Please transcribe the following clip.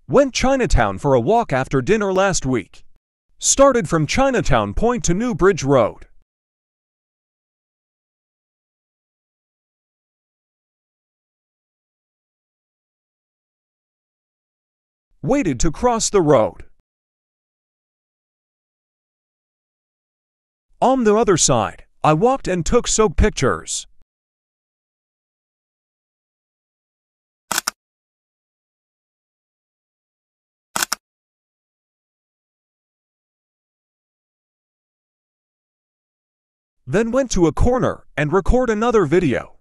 Went Chinatown for a walk after dinner last week. Started from Chinatown Point to New Bridge Road. Waited to cross the road. On the other side, I walked and took some pictures. Then went to a corner and record another video.